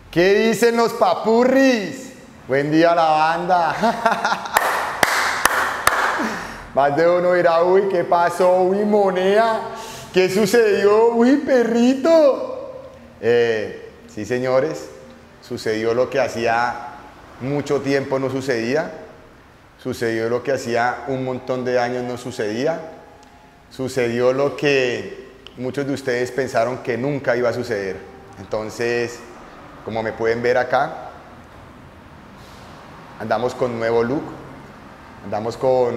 ¿Qué dicen los papurris? Buen día a la banda. Más de uno dirá, uy, ¿qué pasó? Uy, moneda. ¿Qué sucedió? Uy, perrito. Sí, señores, sucedió lo que hacía mucho tiempo no sucedía. Sucedió lo que hacía un montón de años no sucedía. Sucedió lo que muchos de ustedes pensaron que nunca iba a suceder. Entonces, como me pueden ver acá, andamos con nuevo look, andamos con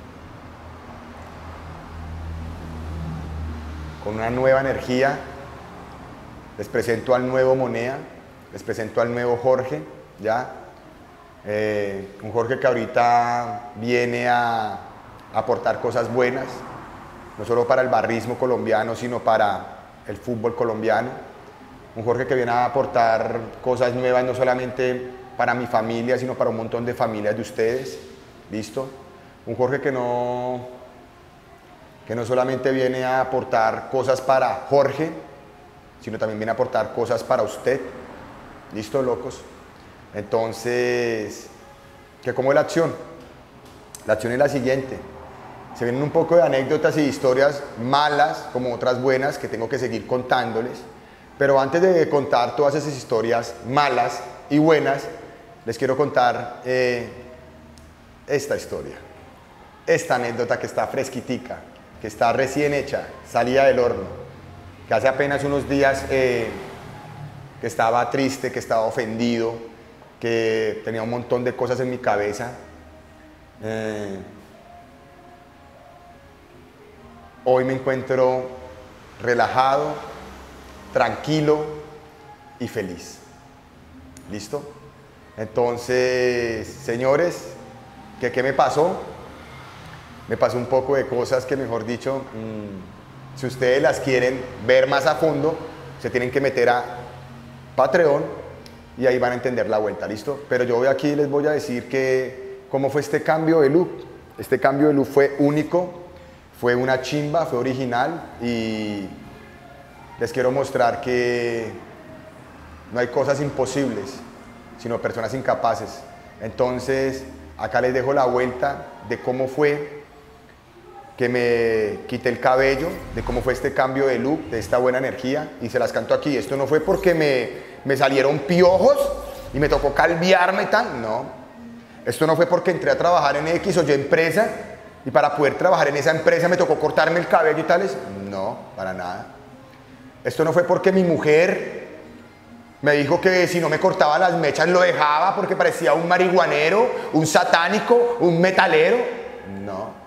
una nueva energía. Les presento al nuevo Monea, les presento al nuevo Jorge, ¿ya? Un Jorge que ahorita viene a aportar cosas buenas, no solo para el barrismo colombiano, sino para el fútbol colombiano. Un Jorge que viene a aportar cosas nuevas, no solamente para mi familia, sino para un montón de familias de ustedes. ¿Listo? Un Jorge que no solamente viene a aportar cosas para Jorge, sino también viene a aportar cosas para usted. ¿Listo, locos? Entonces, ¿cómo es la acción? La acción es la siguiente. Se vienen un poco de anécdotas y historias malas, como otras buenas, que tengo que seguir contándoles. Pero antes de contar todas esas historias malas y buenas, les quiero contar esta historia. Esta anécdota que está fresquitica, que está recién hecha, salida del horno, que hace apenas unos días que estaba triste, que estaba ofendido, que tenía un montón de cosas en mi cabeza. Hoy me encuentro relajado, tranquilo y feliz. ¿Listo? Entonces, señores, ¿qué me pasó? Me pasó un poco de cosas que, mejor dicho, si ustedes las quieren ver más a fondo, se tienen que meter a Patreon y ahí van a entender la vuelta, ¿listo? Pero yo hoy aquí les voy a decir cómo fue este cambio de look. Este cambio de look fue único, fue una chimba, fue original y les quiero mostrar que no hay cosas imposibles, sino personas incapaces. Entonces, acá les dejo la vuelta de cómo fue que me quité el cabello, de cómo fue este cambio de look, de esta buena energía, y se las canto aquí. Esto no fue porque me salieron piojos y me tocó calviarme y tal, no. Esto no fue porque entré a trabajar en X o Y empresa y para poder trabajar en esa empresa me tocó cortarme el cabello y tales, no, para nada. Esto no fue porque mi mujer me dijo que si no me cortaba las mechas lo dejaba porque parecía un marihuanero, un satánico, un metalero, no.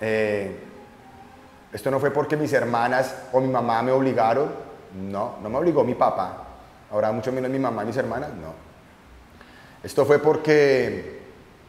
Esto no fue porque mis hermanas o mi mamá me obligaron, no me obligó mi papá, ahora mucho menos mi mamá y mis hermanas, no. Esto fue porque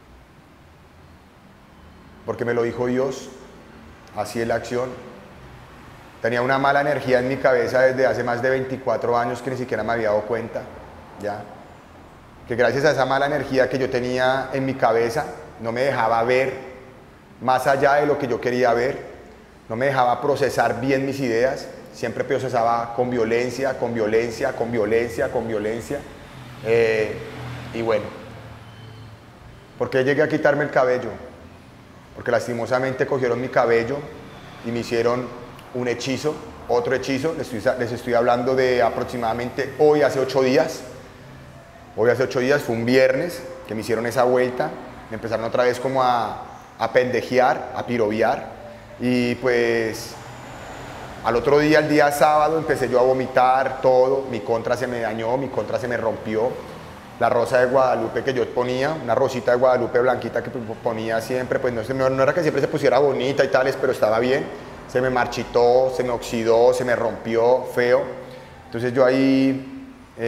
me lo dijo Dios, así es la acción. Tenía una mala energía en mi cabeza desde hace más de 24 años que ni siquiera me había dado cuenta, ¿ya? Que gracias a esa mala energía que yo tenía en mi cabeza, no me dejaba ver más allá de lo que yo quería ver, no me dejaba procesar bien mis ideas, siempre procesaba con violencia, con violencia, con violencia, con violencia. Y bueno, ¿por qué llegué a quitarme el cabello? Porque lastimosamente cogieron mi cabello y me hicieron un hechizo, otro hechizo. Les estoy hablando de aproximadamente hoy hace 8 días. Hoy hace 8 días, fue un viernes que me hicieron esa vuelta, me empezaron otra vez como a pendejear, a piroviar, y pues al otro día, el día sábado, empecé yo a vomitar todo, mi contra se me dañó, mi contra se me rompió, la rosa de Guadalupe que yo ponía, una rosita de Guadalupe blanquita que ponía siempre, pues no era que siempre se pusiera bonita y tales, pero estaba bien, se me marchitó, se me oxidó, se me rompió, feo. Entonces yo ahí,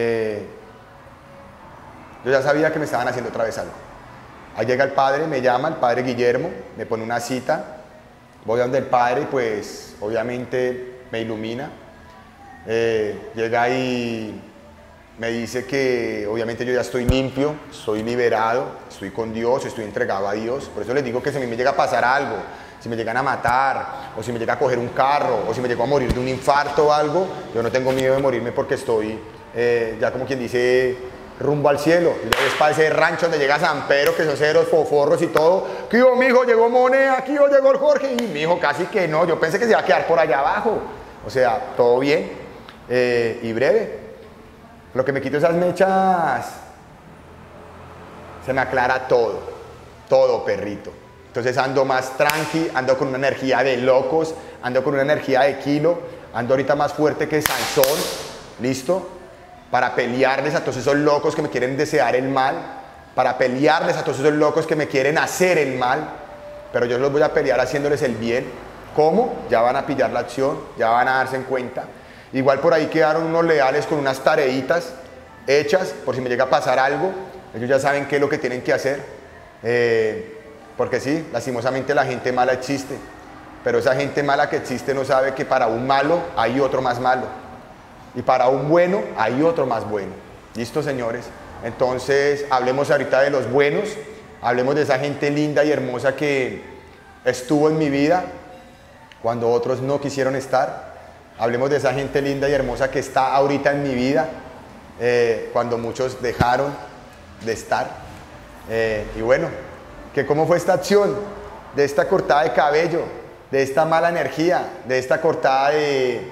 yo ya sabía que me estaban haciendo otra vez algo. Ahí llega el padre, me llama, el padre Guillermo, me pone una cita, voy donde el padre, pues obviamente me ilumina, llega y me dice que obviamente yo ya estoy limpio, estoy liberado, estoy con Dios, estoy entregado a Dios. Por eso les digo que si a mí me llega a pasar algo, si me llegan a matar, o si me llega a coger un carro, o si me llego a morir de un infarto o algo, yo no tengo miedo de morirme porque estoy ya como quien dice, rumbo al cielo. Y luego es para ese rancho donde llega San Pedro, que son ceros, foforros y todo. ¿Qué hubo, mijo? Llegó Moneda, ¿qué hubo? Llegó el Jorge. Y mijo, casi que no, yo pensé que se iba a quedar por allá abajo. O sea, todo bien y breve. Lo que me quito esas mechas, se me aclara todo, todo, perrito. Entonces ando más tranqui, ando con una energía de locos, ando con una energía de kilo, ando ahorita más fuerte que Sansón, ¿listo? Para pelearles a todos esos locos que me quieren desear el mal, para pelearles a todos esos locos que me quieren hacer el mal, pero yo los voy a pelear haciéndoles el bien. ¿Cómo? Ya van a pillar la acción, ya van a darse en cuenta. Igual por ahí quedaron unos leales con unas tareitas hechas, por si me llega a pasar algo, ellos ya saben qué es lo que tienen que hacer. Porque sí, lastimosamente la gente mala existe, pero esa gente mala que existe no sabe que para un malo hay otro más malo y para un bueno hay otro más bueno. ¿Listo, señores? Entonces hablemos ahorita de los buenos, hablemos de esa gente linda y hermosa que estuvo en mi vida cuando otros no quisieron estar. Hablemos de esa gente linda y hermosa que está ahorita en mi vida cuando muchos dejaron de estar. Y bueno, que cómo fue esta acción de esta cortada de cabello, de esta mala energía, de esta cortada de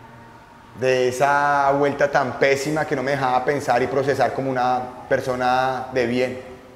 esa vuelta tan pésima que no me dejaba pensar y procesar como una persona de bien.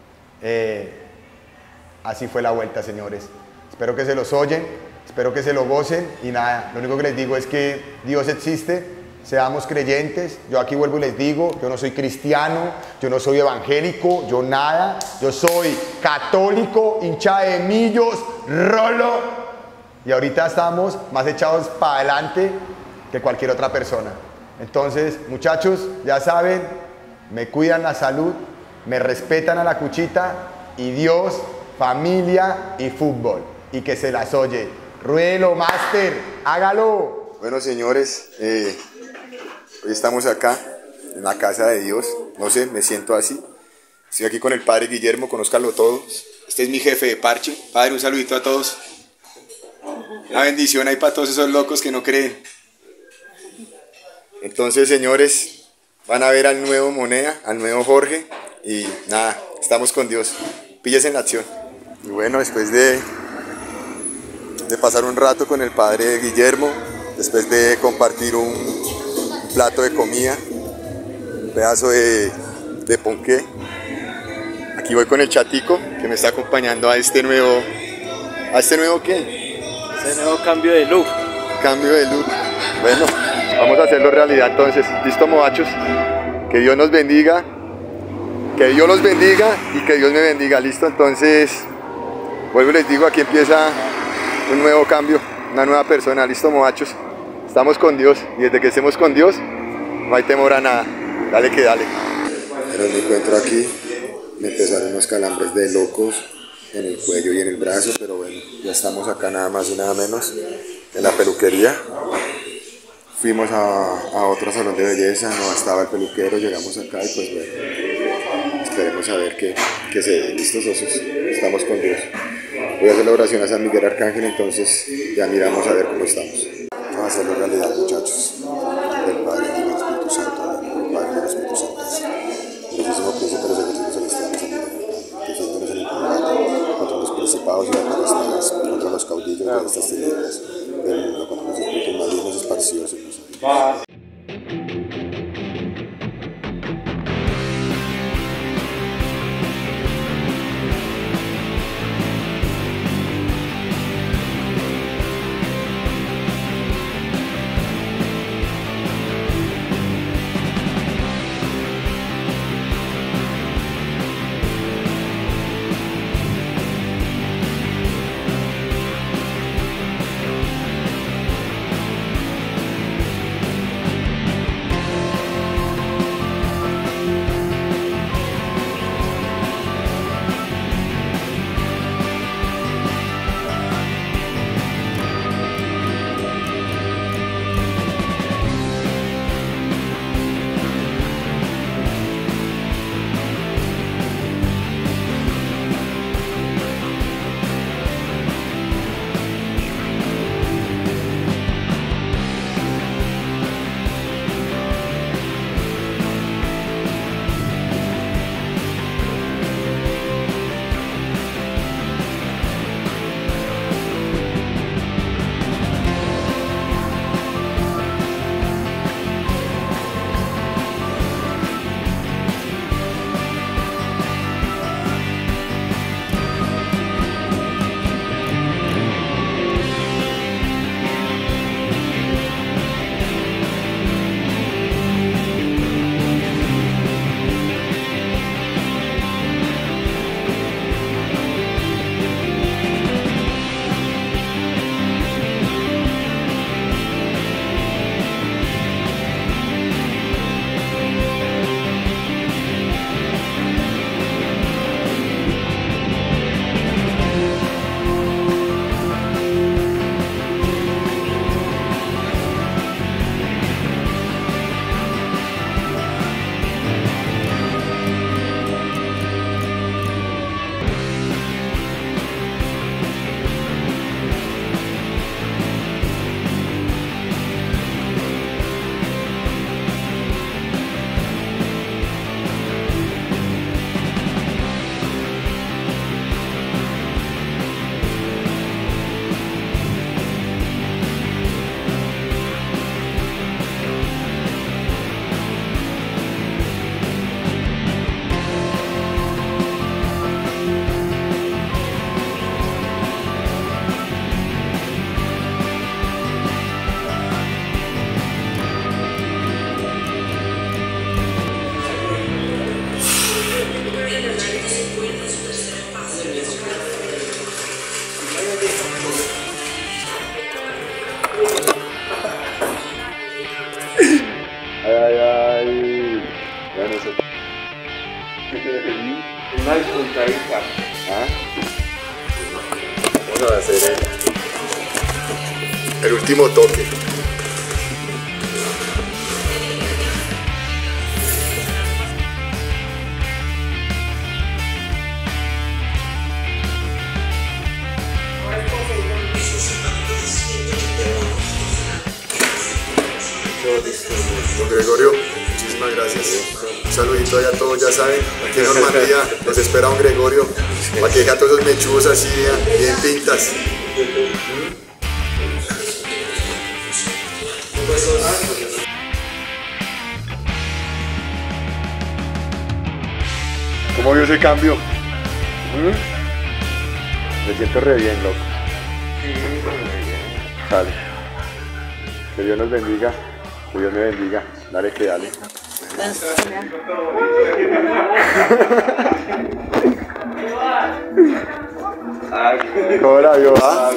Así fue la vuelta, señores. Espero que se los oyen, espero que se lo gocen y nada, lo único que les digo es que Dios existe. Seamos creyentes, yo aquí vuelvo y les digo, yo no soy cristiano, yo no soy evangélico, yo nada, yo soy católico, hincha de millos, rolo, y ahorita estamos más echados para adelante que cualquier otra persona. Entonces, muchachos, ya saben, me cuidan la salud, me respetan a la cuchita, y Dios, familia y fútbol, y que se las oye. Ruelo, máster, hágalo. Bueno, señores, hoy estamos acá, en la casa de Dios, no sé, me siento así. Estoy aquí con el padre Guillermo, conózcanlo todos. Este es mi jefe de parche. Padre, un saludito a todos. Una bendición ahí para todos esos locos que no creen. Entonces, señores, van a ver al nuevo Moneda, al nuevo Jorge. Y nada, estamos con Dios. Píllese en la acción. Y bueno, después de pasar un rato con el padre Guillermo, después de compartir un plato de comida, un pedazo de ponqué. Aquí voy con el chatico que me está acompañando a este nuevo ¿qué? Este nuevo cambio de look. Cambio de look. Bueno, vamos a hacerlo realidad entonces. Listo, muchachos. Que Dios nos bendiga. Que Dios los bendiga y que Dios me bendiga. Listo, entonces vuelvo y les digo, aquí empieza un nuevo cambio, una nueva persona. Listo, muchachos. Estamos con Dios y desde que estemos con Dios no hay temor a nada. Dale que dale. Pero me encuentro aquí, me empezaron unos calambres de locos en el cuello y en el brazo, pero bueno, ya estamos acá nada más y nada menos en la peluquería. Fuimos a otro salón de belleza, no estaba el peluquero, llegamos acá y pues bueno, esperemos a ver qué se dé. ¿Listos, socios? Estamos con Dios. Voy a hacer la oración a San Miguel Arcángel, entonces ya miramos a ver cómo estamos. Vamos a hacerlo realidad, muchachos. Del Padre y del Espíritu Santo, del Padre y del Espíritu Santo. Grandísimo príncipe de los ejércitos celestiales, defiéndonos en el combate contra los principados y las potestades, contra los caudillos de estas tinieblas, del mundo, contra los espíritus malignos esparcidos en nosotros. Bueno, eso. Una dispuntadita. ¿Ah? Vamos a hacer el último toque. Don Gregorio, muchísimas gracias. Un saludito allá a todos, ya saben, aquí en Normandía nos espera don Gregorio, para que deje a todos esos mechudos así, bien pintas. ¿Cómo vio ese cambio? Me siento re bien, loco. Sale. Que Dios nos bendiga. Que Dios me bendiga. Dale que dale. ¿Cómo la vio? ¿Ah?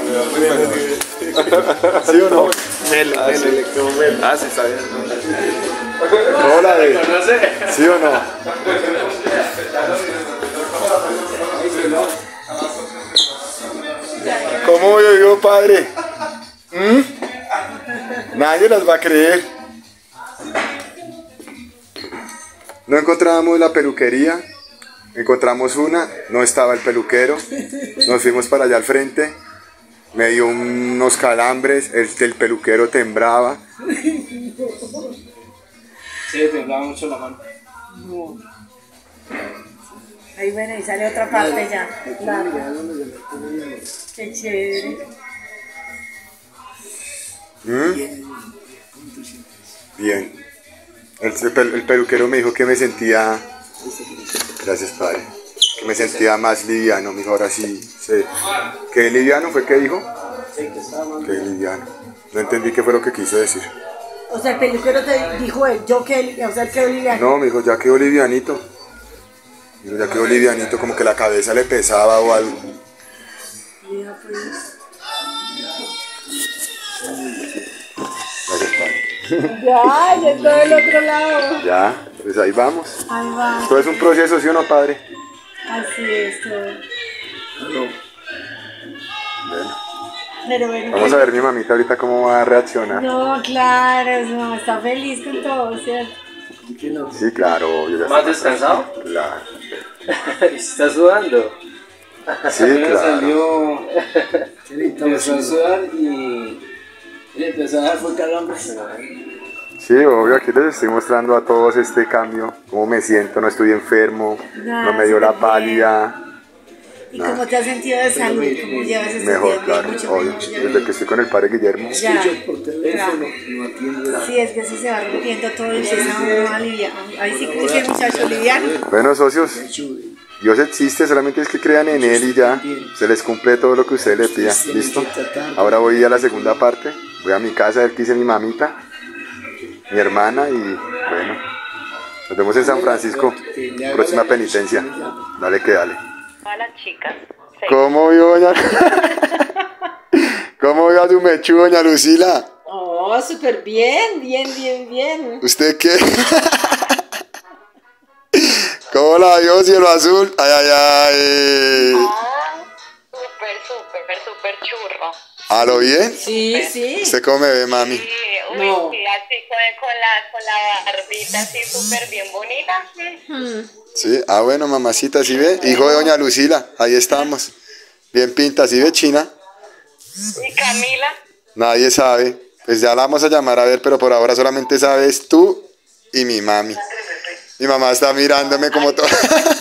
¿Sí o no? Ah, sí, está bien. ¿Cómo la ve? ¿Sí o no? ¿Cómo vio, padre? Nadie las va a creer. No encontrábamos la peluquería, encontramos una, no estaba el peluquero, nos fuimos para allá al frente, me dio unos calambres, el peluquero temblaba. Sí, temblaba mucho la mano. No. Ahí bueno, y sale otra parte ya. Claro. Qué chévere. Bien. El peluquero me dijo que me sentía... Gracias, padre. Que me sentía más liviano, me dijo, ahora sí. ¿Qué liviano fue que dijo? Que liviano. No entendí qué fue lo que quiso decir. O sea, el peluquero te dijo él, yo que, o sea, él quedó liviano. No, me dijo, ya quedó livianito. Me dijo, ya quedó livianito, como que la cabeza le pesaba o algo. Mira, pues. Gracias, padre. Ya estoy del otro lado. Ya, pues ahí vamos. Ahí va. Todo es un proceso, ¿sí o no, padre? Así es todo. Bueno, Pero bueno. vamos a ver mi mamita ahorita cómo va a reaccionar. No, claro, no, está feliz con todo, ¿cierto? Sí, claro. Yo ya ¿Más estoy descansado? Claro. ¿Está sudando? Sí, claro. Salió, empezó a sudar y le empezó a dar fue calambres. Sí, obvio, aquí les estoy mostrando a todos este cambio, cómo me siento, no estoy enfermo, no me dio la pálida. ¿Y cómo te has sentido de salud? ¿Cómo llevas este Mejor, tiempo? claro, Mucho obvio. mejor, ya. Desde que estoy con el padre Guillermo. Ya. Por teléfono no atiende. Sí, es que si se va rompiendo todo y empieza uno a liviar. Ahí sí que ese muchacho liviano. Bueno, socios, Dios existe, solamente es que crean en Él y ya se les cumple todo lo que usted le pida. ¿Listo? Ahora voy a la segunda parte, voy a mi casa, a ver qué dice mi mamita, mi hermana y bueno, nos vemos en San Francisco, próxima penitencia. Dale que dale. A las chicas. Sí. ¿Cómo vio, doña? ¿Cómo vio a su mechudo, doña Lucila? Oh, súper bien, bien. ¿Usted qué? ¿Cómo la vio, cielo azul? Ay, ay, ay. Ah, súper churro. ¿A lo bien? Sí. ¿Usted cómo me ve, mami? Sí, uy, No. sí, así con la barbita así súper bien bonita. Sí, bueno, mamacita, ¿sí ve? Hijo de doña Lucila, ahí estamos. Bien pinta, ¿sí ve, China? Y Camila, Nadie sabe. Pues ya la vamos a llamar a ver, pero por ahora solamente sabes tú y mi mami. Mi mamá está mirándome como todo.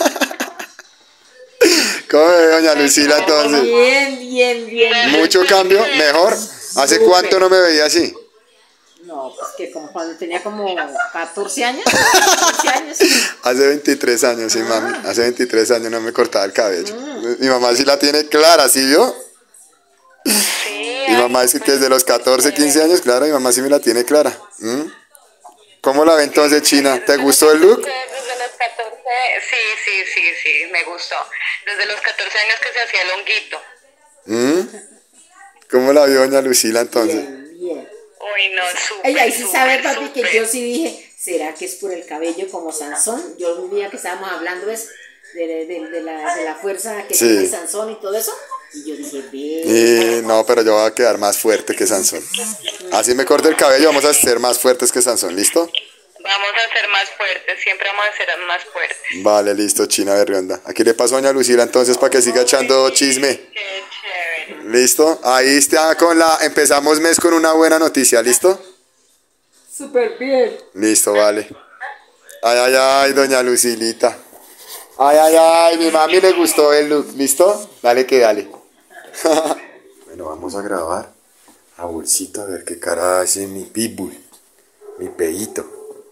¿Cómo me ve, doña Lucila, entonces? Bien. ¿Mucho cambio? ¿Mejor? ¿Hace cuánto no me veía así? No, pues que como cuando tenía como 14 años. 15 años. Hace 23 años, sí, mami. Hace 23 años no me cortaba el cabello. Mi mamá sí la tiene clara, ¿sí vio? sí. Mi mamá dice que desde los 14, 15 años, claro, mi mamá sí me la tiene clara. ¿Cómo la ve entonces, China? ¿Te gustó el look? Desde los 14, sí, me gustó. Desde los 14 años que se hacía el honguito. ¿Cómo la vio doña Lucila entonces? Bien. Uy, no, súper. Ella ahí sí sabe, papi, que súper. yo sí dije, ¿será que es por el cabello como Sansón? Yo un día que estábamos hablando de la fuerza que Sí. tiene Sansón y todo eso, y yo dije, ve. No, pero yo voy a quedar más fuerte que Sansón. Así me corto el cabello, vamos a ser más fuertes que Sansón, ¿listo? Vamos a ser más fuertes, siempre vamos a ser más fuertes. Vale, listo, China Berrionda. Aquí le paso a doña Lucila entonces para que siga echando chisme. Qué chévere. ¿Listo? Ahí está empezamos mes con una buena noticia, ¿listo? Súper bien. Listo, vale. Ay, ay, ay, doña Lucilita. Ay, ay, ay, mi mami le gustó el look, ¿listo? Dale que dale. Bueno, vamos a grabar a bolsito a ver qué cara hace mi pitbull, mi peito.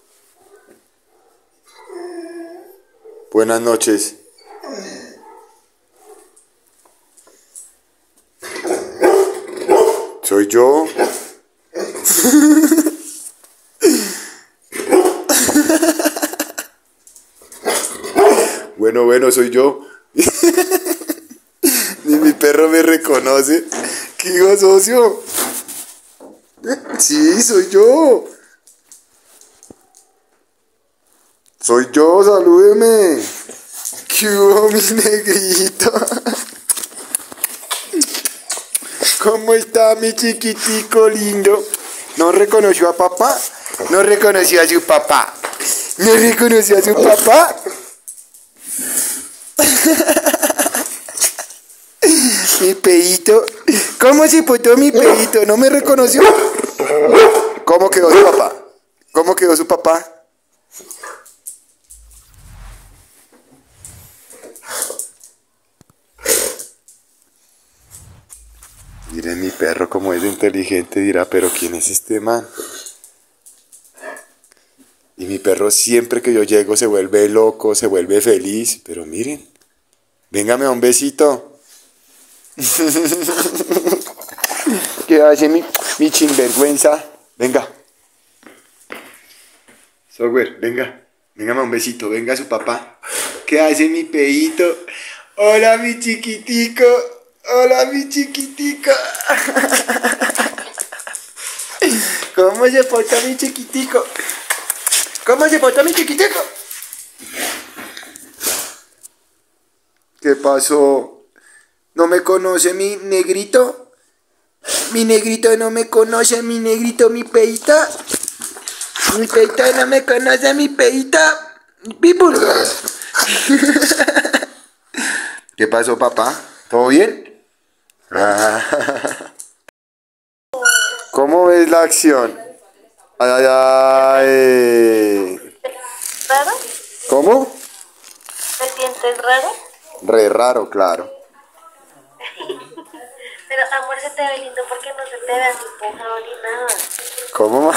Buenas noches. Soy yo. Bueno, soy yo. Ni mi perro me reconoce. ¿Qué digo, socio? Sí, soy yo. Soy yo, salúdeme. ¿Qué hubo, mi negrito? ¿Cómo está mi chiquitico lindo? ¿No reconoció a papá? ¿No reconoció a su papá? ¿No reconoció a su papá? Mi peito. ¿Cómo se portó mi peito? ¿No me reconoció? ¿Cómo quedó su papá? ¿Cómo quedó su papá? Miren mi perro como es de inteligente, dirá, pero ¿quién es este man? Y mi perro siempre que yo llego se vuelve loco, se vuelve feliz, pero miren, véngame a un besito. ¿Qué hace mi sinvergüenza? Venga. Software, véngame a un besito, venga su papá. ¿Qué hace mi peito? Hola mi chiquitico. Hola, mi chiquitico. ¿Cómo se porta mi chiquitico? ¿Cómo se porta mi chiquitico? ¿Qué pasó? ¿No me conoce mi negrito? Mi negrito no me conoce, mi negrito, mi peita. Mi peita no me conoce, mi peita. People. ¿Qué pasó, papá? ¿Todo bien? ¿Cómo ves la acción? Ay, ay, ay. ¿Raro? ¿Cómo? ¿Te sientes raro? Re raro, claro. Pero amor, se te ve lindo porque no se te ve así empujado ni nada. ¿Cómo?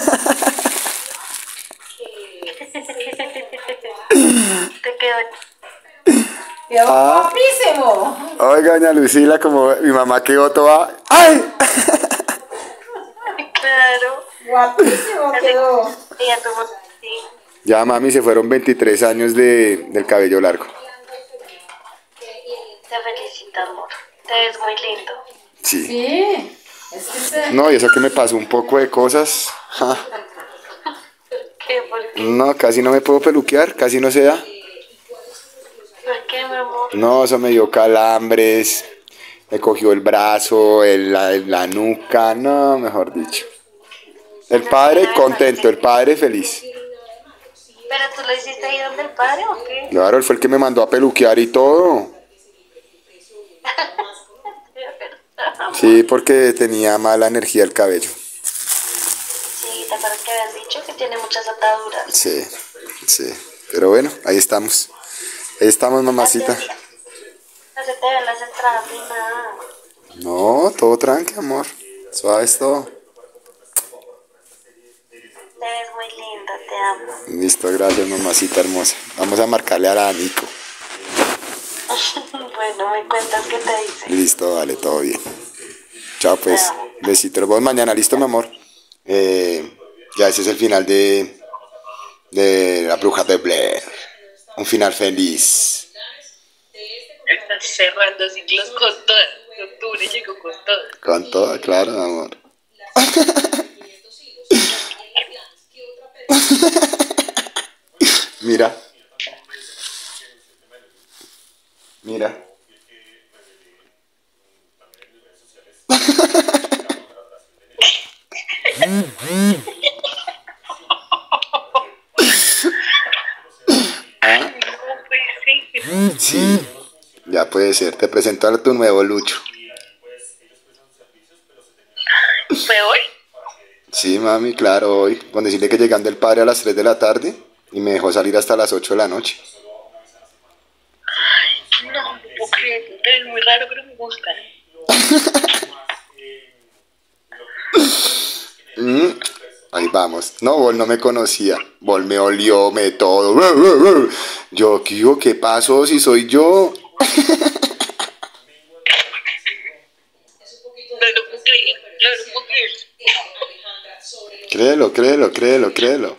Te quedó. ¡Quedó Ah. guapísimo! Oiga, doña Lucila, como mi mamá quedó toda... ¡Ay! Claro. Guapísimo quedó. Ella tuvo. Sí. Ya, mami, se fueron 23 años del cabello largo. Te felicito, amor. Te ves muy lindo. Sí. Sí. Es que No, y eso que me pasó un poco de cosas. Ja. ¿Qué? ¿Por qué? No, casi no me puedo peluquear, casi no se da. ¿Por qué, mi amor? No, eso me dio calambres, me cogió el brazo, la nuca, no, mejor dicho. El padre contento, el padre feliz. ¿Pero tú lo hiciste ahí donde el padre o qué? Claro, él fue el que me mandó a peluquear y todo. Sí, porque tenía mala energía el cabello. Sí, ¿te acuerdas que habías dicho que tiene muchas ataduras? Sí, sí. Pero bueno, ahí estamos. Ahí estamos, mamacita. No se te ven las entradas ni nada. No, todo tranqui, amor. Suave es todo. Te ves muy linda, te amo. Listo, gracias, mamacita hermosa. Vamos a marcarle a la Nico. Bueno, me cuentas qué te dice. Listo, dale, todo bien. Chao, pues. Besitos. Nos vemos mañana, ¿listo, mi amor? Ya ese es el final de La Bruja de Blair. Un final feliz. Estás cerrando ciclos con todo. Octubre llegó con todo. Con todo, claro, mi amor. Mira. Mira. ¿Ah? No, pues sí. Sí, ya puede ser. Te presento a tu nuevo Lucho. ¿Fue hoy? Sí, mami, claro, hoy. Con decirle que llegando el padre a las 3 de la tarde y me dejó salir hasta las 8 de la noche. No, no puedo creer. Es muy raro, pero me gustan. Ahí vamos. No, Bol no me conocía. Bol me olió, me todo. Yo, ¿qué pasó si soy yo? No lo puedo creer. No lo puedo creer. Créelo, créelo, créelo, créelo.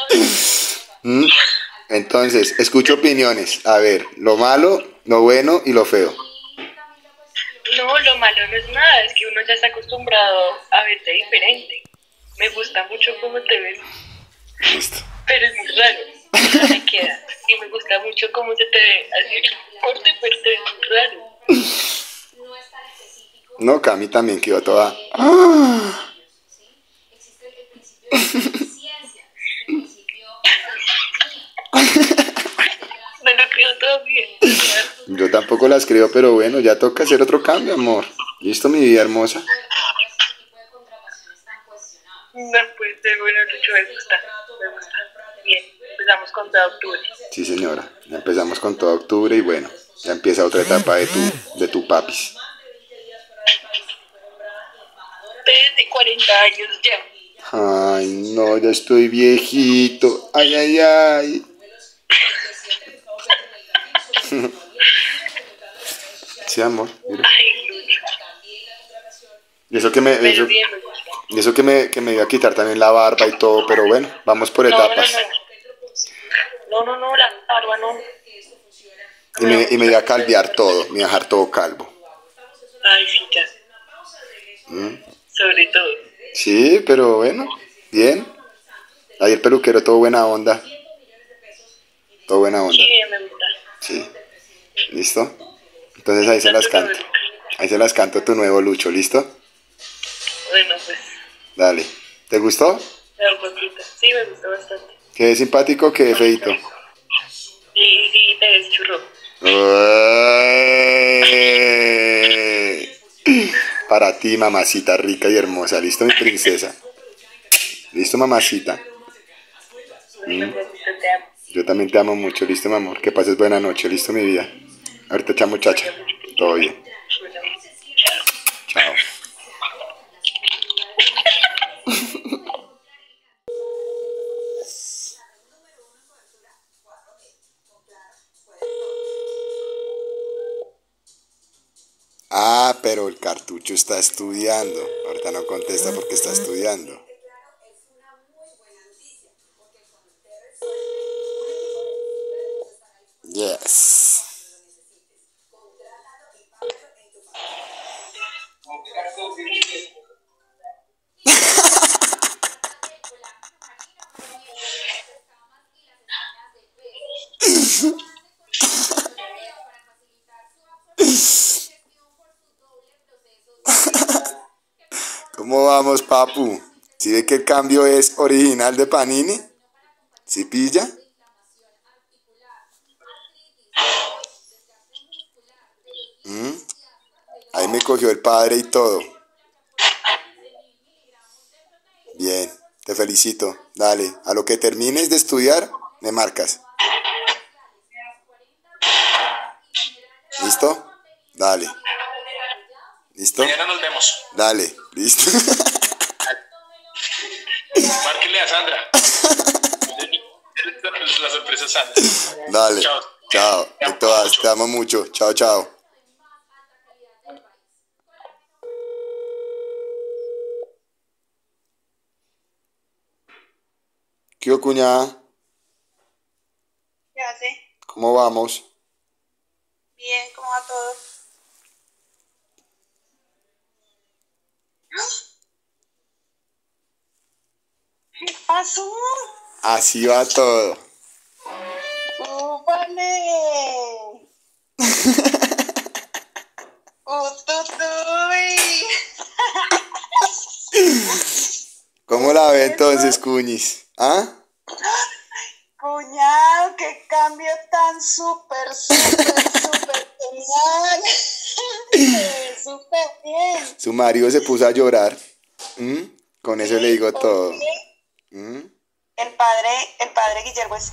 Entonces, escucho opiniones. A ver, lo malo, lo bueno y lo feo. No, lo malo no es nada. Es que uno ya está acostumbrado a verte diferente. Me gusta mucho cómo te ves. Listo. Pero es muy raro. No me queda. Y me gusta mucho cómo se te ve así el corte, pero te ves muy raro. No, Cami también quedó toda. No lo creo todavía. Yo tampoco las creo, pero bueno, ya toca hacer otro cambio, amor. Listo, mi vida hermosa. No puede ser bueno, Lucho, me gusta. Me gusta. Bien, empezamos con todo octubre. Sí, señora. Ya empezamos con todo octubre y bueno, ya empieza otra etapa de tu papis. Desde 40 años ya. Ay, no, ya estoy viejito. Ay, ay, ay. Sí, amor. Mira. Ay, Lucho. Y eso que me, Pero eso, bien, me gusta. y eso que me iba a quitar también la barba y todo, pero bueno, vamos por etapas. No, la barba no. Y me iba a calviar todo, me iba a dejar todo calvo. Ay, sí, ya. Sobre todo. Sí, pero bueno, bien. Ahí el peluquero, todo buena onda. Todo buena onda. Sí, bien, me gusta. Sí. ¿Listo? Entonces ahí se las canto. Ahí se las canto tu nuevo Lucho, ¿listo? Bueno, pues, Dale. ¿Te gustó? me da un poquito. Sí, me gustó bastante. ¿Qué simpático, qué feito? Sí, te ves churro. Para ti, mamacita rica y hermosa. ¿Listo, mi princesa? ¿Listo, mamacita? Bueno, pues, te amo. Yo también te amo mucho. ¿Listo, mi amor? Que pases buena noche. ¿Listo, mi vida? Ahorita chamo, muchacha. Todo bien. Bueno, Chao. Ah, pero el cartucho está estudiando. Ahorita no contesta porque está estudiando. Yes. ¿Cómo vamos, papu? ¿Sí ve que el cambio es original de Panini? ¿Sí pilla? Ahí me cogió el padre y todo. Bien, te felicito. Dale, a lo que termines de estudiar, me marcas. ¿Listo? Dale. ¿Listo? Mañana nos vemos. Dale, listo. Márquenle a Sandra. La sorpresa es Sandra. Dale. Chao. Chao. De todas, te amo mucho. Chao, chao. ¿Qué hubo, cuñada? ¿Qué hace? ¿Cómo vamos? Bien, ¿cómo va todo? ¿Qué pasó? Así va todo. ¡Ufale! ¡Ututuy! ¿Cómo la ve entonces, Cuñis? ¿Ah? Cuñado, qué cambio tan súper genial. Se ve súper bien. Su marido se puso a llorar. Con eso le digo todo. El padre Guillermo es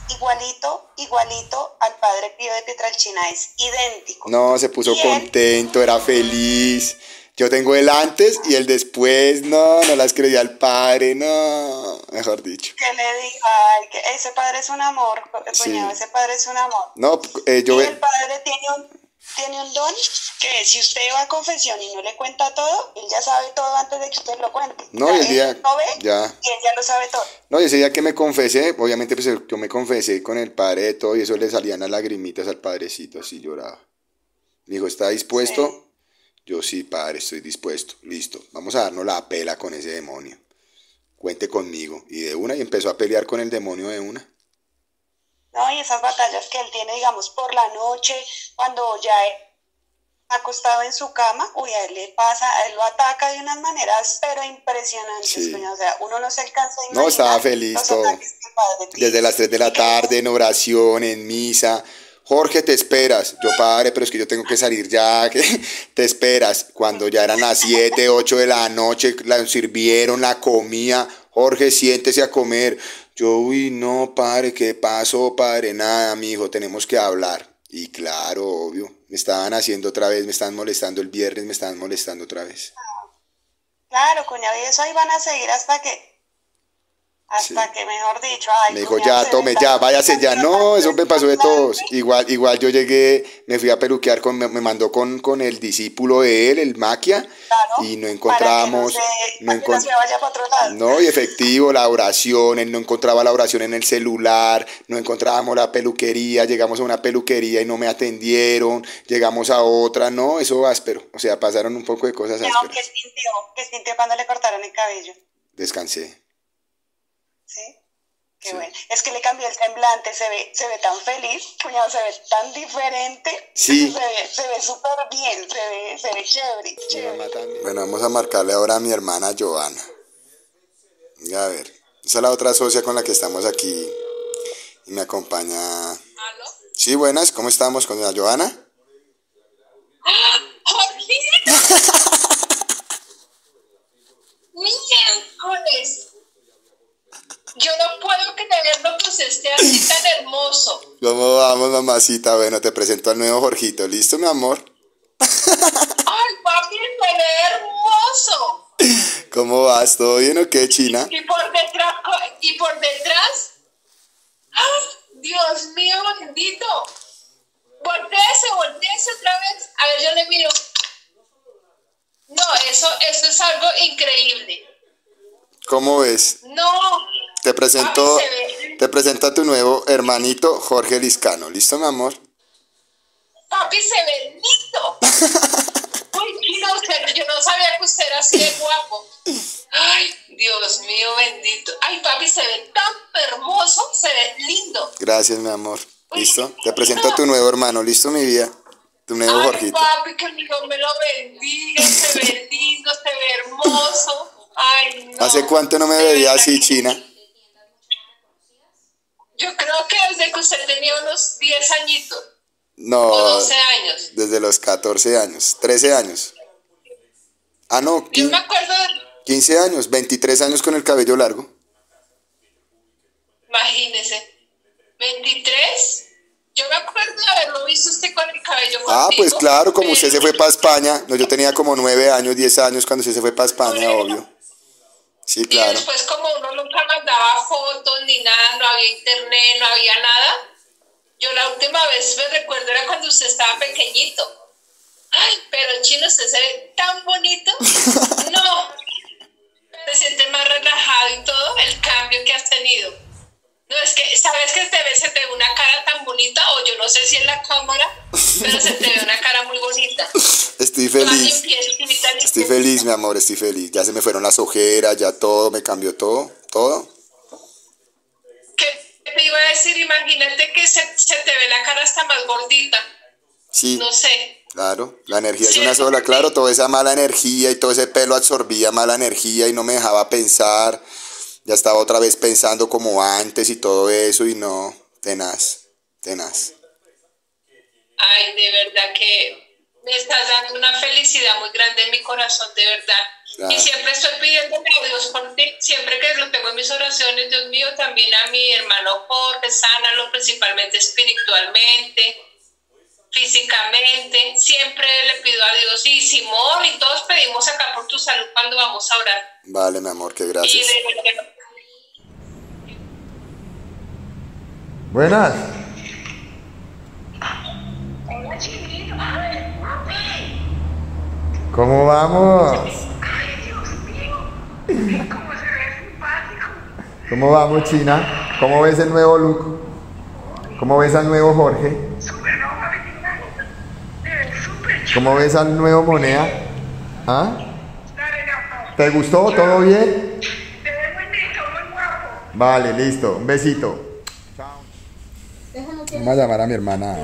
igualito al padre Pío de Pietrelcina, es idéntico. No, se puso Y él, contento, era feliz. Yo tengo el antes y el después. No las creía al padre, no. Mejor dicho. que le dijo, ay, que ese padre es un amor, cuñado, Sí. ese padre es un amor. No, Y el padre tiene un don que si usted va a confesión y no le cuenta todo, él ya sabe todo antes de que usted lo cuente. No, O sea, y el día- él no ve ya. y él ya lo sabe todo. No, y ese día que me confesé, obviamente pues yo me confesé con el padre de todo y eso le salían las lagrimitas al padrecito, así lloraba. Me dijo, ¿está dispuesto? Sí. Yo sí, padre, estoy dispuesto. Listo, vamos a darnos la pela con ese demonio. Cuente conmigo. Y de una, y empezó a pelear con el demonio de una. No, y esas batallas que él tiene, digamos, por la noche, cuando ya está acostado en su cama, uy, a él le pasa, a él lo ataca de unas maneras, pero impresionantes, Sí. cuñado. O sea, uno no se alcanza a No, imaginar estaba feliz los todo. ataques que el padre tiene. Desde las 3 de la tarde, en oración, en misa. Jorge, te esperas. Yo, padre, pero es que yo tengo que salir ya. Que te esperas. Cuando ya eran las 7, 8 de la noche, la sirvieron, la comía. Jorge, siéntese a comer. Yo, uy, no, padre, ¿qué pasó, padre? Nada, mi hijo, tenemos que hablar. Y claro, obvio, me estaban haciendo otra vez, me estaban molestando el viernes, me estaban molestando otra vez. Claro, cuñado, y eso ahí van a seguir hasta que, Sí. mejor dicho, ay, Me dijo, cuñado, ya, se tome, ve ya, tan- váyase ya. No, eso me pasó de todos. Igual. Igual yo llegué, me fui a peluquear, me mandó con el discípulo de él, el Maquia, y no encontrábamos. Para que no se vaya para otro lado. No, y efectivo, la oración, él no encontraba la oración en el celular, no encontrábamos la peluquería, llegamos a una peluquería y no me atendieron, llegamos a otra, no, eso áspero. O sea, pasaron un poco de cosas No, ásperas. que sintió cuando le cortaron el cabello. Descansé. ¿Sí? Qué Sí. bueno. Es que le cambió el semblante, se ve tan feliz, cuñado, se ve tan diferente. Sí. Se ve súper bien, se ve chévere, chévere. Bueno, vamos a marcarle ahora a mi hermana Joana. A ver, esa es la otra socia con la que estamos aquí y me acompaña. ¿Aló? Sí, buenas, ¿cómo estamos con la Joana? ¡Jorge! ¡Miércoles! Yo no puedo creerlo que usted esté así tan hermoso. ¿Cómo vamos, mamacita? Bueno, te presento al nuevo Jorgito. ¿Listo, mi amor? ¡Ay, papi, se ve hermoso! ¿Cómo vas? ¿Todo bien o qué, China? Y por detrás, ¡ay, Dios mío, bendito! Voltéese otra vez. A ver, yo le miro. No, eso es algo increíble. ¿Cómo ves? No. Te presento, Papi, se ve. te presento a tu nuevo hermanito Jorge Liscano. ¿Listo, mi amor? Papi, se ve lindo. Uy, Chino, yo no sabía que usted era así de guapo. Ay, Dios mío, bendito. Ay, papi, se ve tan hermoso, se ve lindo. Gracias, mi amor. ¿Listo? Te presento a tu nuevo hermano. ¿Listo, mi vida? Tu nuevo Ay, Jorgito. papi, que Dios me lo bendiga, se ve lindo, se ve hermoso. Ay, no. ¿Hace cuánto no me Se veía ve así, tan- China? Yo creo que desde que usted tenía unos 10 añitos o No, 12 años. desde los 14 años, 13 años. Ah, no, Yo me acuerdo, 15 años, 23 años con el cabello largo. imagínese, 23. Yo me acuerdo de haberlo visto usted con el cabello Ah, cortico, pues claro, como usted se pero- fue para España. No, yo tenía como 9 años, 10 años cuando usted se fue para España, obvio. Sí, Y claro. después, como uno nunca mandaba fotos ni nada, no había internet, no había nada. Yo la última vez me recuerdo era cuando usted estaba pequeñito. Ay, pero Chino, usted se ve tan bonito. No, se siente más relajado y todo, el cambio que has tenido. No, es que, ¿sabes que se te ve una cara tan bonita? O yo no sé si es la cámara, pero se te ve una cara muy bonita. Estoy Toda feliz. limpiecita, Estoy feliz, mi amor, estoy feliz. Ya se me fueron las ojeras, ya todo, me cambió todo, todo. Qué te iba a decir, imagínate que se te ve la cara hasta más gordita. Sí. No sé. Claro, la energía es Sí, una sola, sí. claro, toda esa mala energía y todo ese pelo absorbía mala energía y no me dejaba pensar, ya estaba otra vez pensando como antes y todo eso y no, tenaz. Ay, de verdad que me estás dando una felicidad muy grande en mi corazón, de verdad. Claro. Y siempre estoy pidiéndole a Dios por ti, siempre que lo tengo en mis oraciones, Dios mío, también a mi hermano Jorge, sánalo principalmente espiritualmente, físicamente, siempre le pido a Dios, y Simón, y todos pedimos acá por tu salud cuando vamos a orar. Vale, mi amor, que Y gracias. de verdad, Buenas. Hola, chiquito. Ay, papi. ¿Cómo vamos? Ay, Dios mío. ¿Cómo se ve simpático? ¿Cómo vamos, China? ¿Cómo ves el nuevo look? ¿Cómo ves al nuevo Jorge? Súper no, papi. Te ves súper chido. ¿Cómo ves al nuevo Monea? ¿Ah? Dale, mi amor. ¿Te gustó? ¿Todo bien? Te ves muy lindo, muy guapo. Vale, listo. Un besito. Vamos a llamar a mi hermana.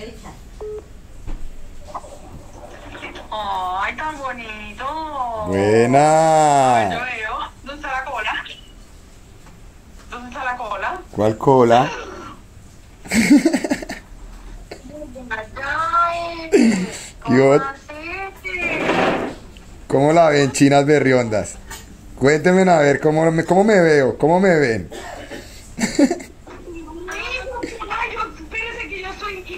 Ay, tan bonito. Buena. Yo veo. ¿Dónde está la cola? ¿Dónde está la cola? ¿Cuál cola? Ay, ¿Qué? así? ¿Cómo la ven, chinas berriondas? Cuéntenme a ver cómo me veo, cómo me ven. Ay, espérese que yo soy.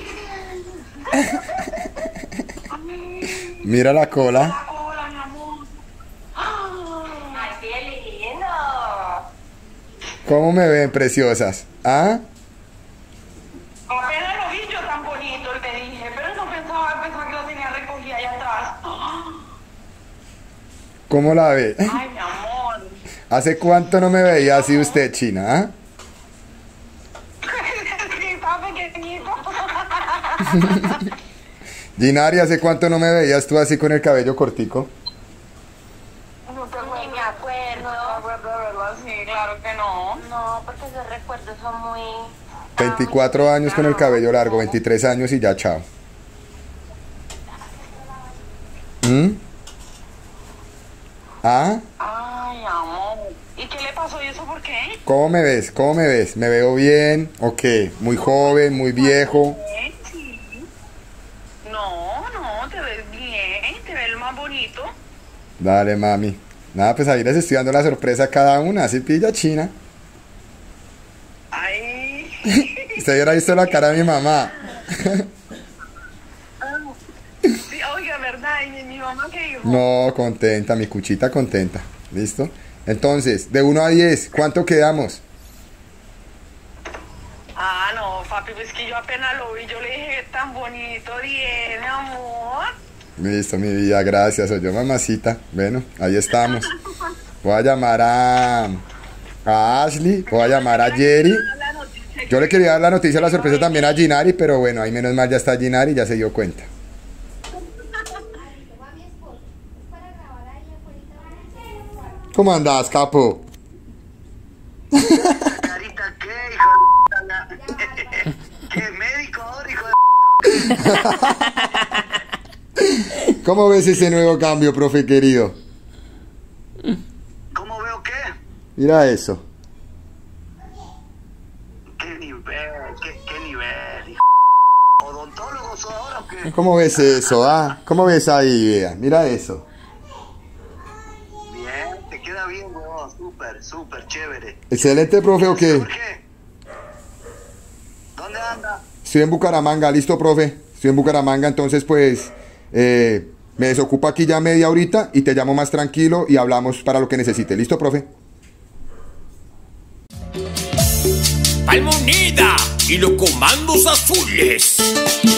Mira la cola. La cola, mi amor. Ay, qué lindo. ¿Cómo me ven, preciosas? ¿Ah? Apenas lo vi yo tan bonito, le dije, pero no pensaba que lo tenía recogida allá atrás. ¿Cómo la ve? Ay, mi amor. ¿Hace cuánto no me veía así usted, China? ¿Ah? Estaba pequeñito. Ginari, ¿hace cuánto no me veías tú así con el cabello cortico? Ni me acuerdo. No me acuerdo de verlo así, claro que no. No, porque esos recuerdos son muy... 24 años con el cabello largo, 23 años y ya, chao. ¿Mm? ¿Ah? Ay, amor. ¿Y qué le pasó? ¿Y eso por qué? ¿Cómo me ves? ¿Cómo me ves? ¿Me veo bien? ¿O qué? ¿Muy joven? ¿Muy viejo? Sí. No, te ves bien, te ves más bonito. Dale, mami. Nada, pues ahí les estoy dando la sorpresa a cada una. Así pilla, China. Ay. Usted hubiera visto la cara de mi mamá. Sí, oiga, ¿verdad? ¿Y mi mamá qué dijo? No, contenta, mi cuchita contenta. ¿Listo? Entonces, de 1 a 10, ¿cuánto quedamos? Ah, no, papi, pues que yo apenas lo vi, yo le dije tan bonito, 10, mi amor. Listo, mi vida, gracias. Soy yo, mamacita. Bueno, ahí estamos. Voy a llamar a Ashley, voy a llamar a Jerry. Yo le quería dar la noticia, la sorpresa también a Ginari, pero bueno, ahí menos mal ya está Ginari, ya se dio cuenta. ¿Cómo andás, capo? Carita, ¿qué, hijo de ¿Qué médico ahora, hijo de ¿Cómo ves ese nuevo cambio, profe querido? ¿Cómo veo qué? Mira eso. ¿Qué nivel? ¿Qué nivel, hijo? ¿Odontólogo sos ahora o qué? ¿Cómo ves eso, ah? ¿Cómo ves ahí, vea? Mira eso. Bien, te queda bien, weón. Súper chévere. ¿Excelente, profe, o qué? ¿Por qué? ¿Dónde anda? Estoy en Bucaramanga, listo, profe. Estoy en Bucaramanga, entonces pues me desocupo aquí ya media horita y te llamo más tranquilo y hablamos para lo que necesite. ¿Listo, profe? Palma Unida y los comandos azules.